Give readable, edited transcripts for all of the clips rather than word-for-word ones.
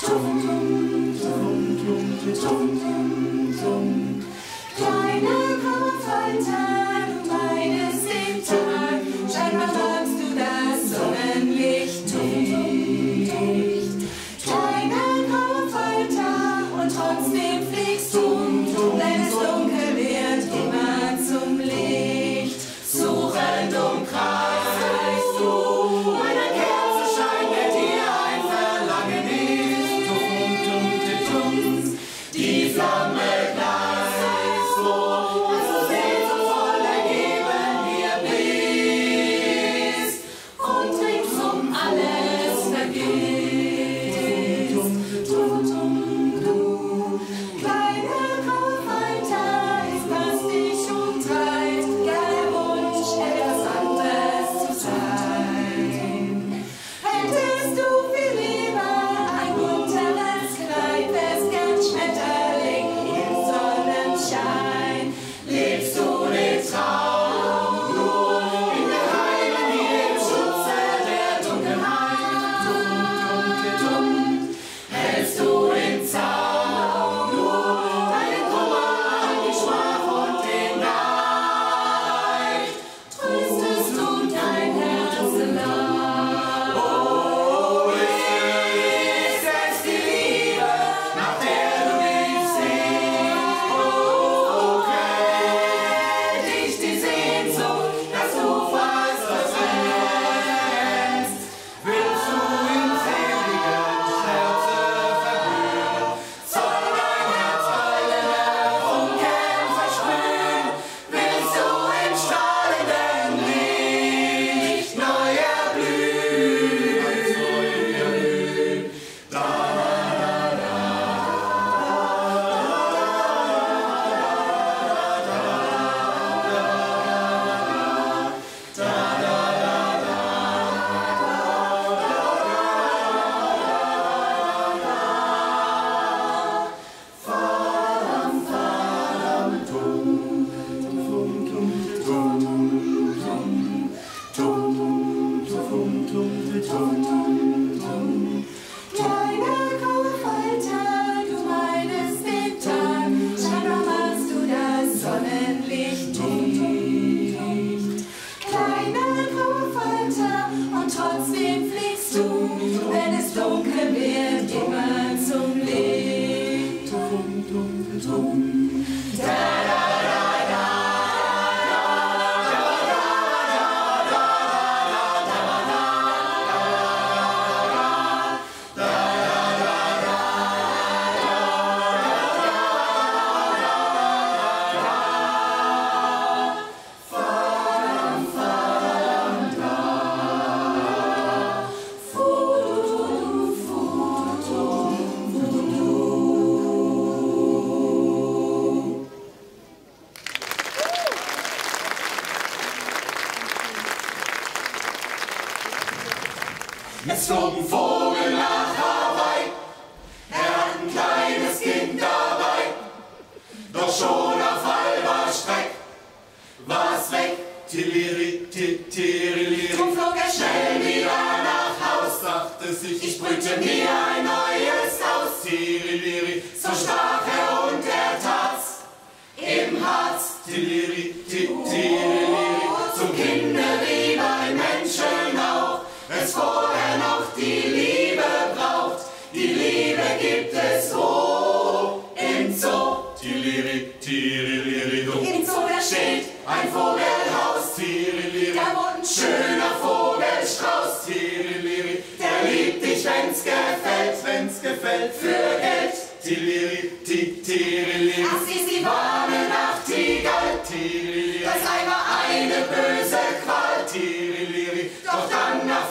Es flog ein Vogel nach Hawaii, er hat ein kleines Kind dabei, doch schon auf halber Streck war's weg. Tiliri, tiriliri. Drum flog er schnell wieder nach Haus, dachte sich, ich brüte mir ein neues Haus. Tiriliri, so sprach er und er tat's im Harz. Tiliri, tiriliri. Zum Kinde wie beim Menschen auch, es vorher noch die Liebe braucht. Die Liebe gibt es wo? Im Zoo. Tiliri, tiriliri. Im Zoo da steht ein Vogelhaus. Tiriliri. Da wohnt ein schöner Vogelstrauß. Tiriliri. Der liebt dich, wenn's gefällt, für Geld. Tiliri, tiriliri. Ach, sie war eine Nachtigall. Tiriliri. Das Ei war eine böse Qual. Tiriliri. Doch dann nach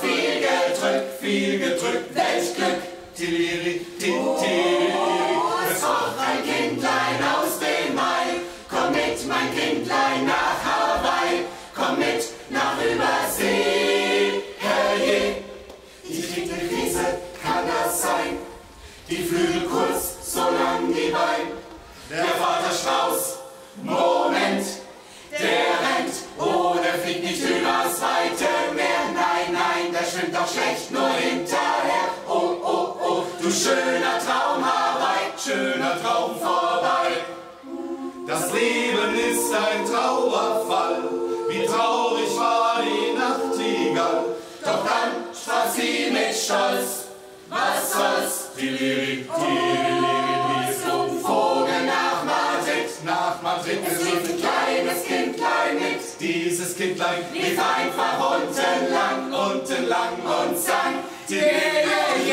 viel gedrückt, welch Glück. Tiliri, tiriliri. Es roch ein Kindlein aus dem Mai. Komm mit, mein Kindlein, nach Hawaii. Komm mit, nach Übersee. Herrje, ich krieg ne Krise, kann das sein? Die Flügel kurz, so lang die Bein. Der Vater Strauß, Moment, der rennt. Oh, der fliegt nicht übers weite Meer. Nein, der schwimmt doch schlecht nur hinterher. Oh, du schön. schöner Traum Hawaii, schöner Traum vorbei. Das Leben ist ein Trauerfall, wie traurig war die Nachtigall. Doch dann sprach sie mit Stolz, was soll's, Tiliri, Tiliri, blies vom Vogel nach Madrid. Es lief ein kleines Kindlein mit, dieses Kindlein lief einfach unten lang und sang, Tiliri,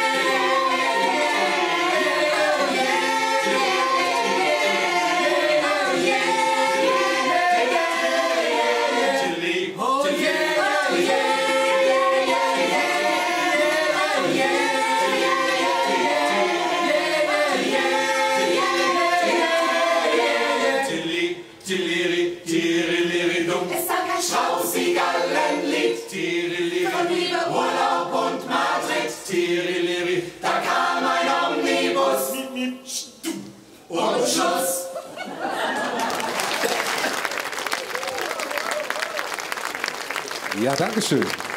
es sang ein Straußigallenlied, von Liebe, Urlaub und Madrid. Da kam ein Omnibus und Schluss. Ja, danke schön.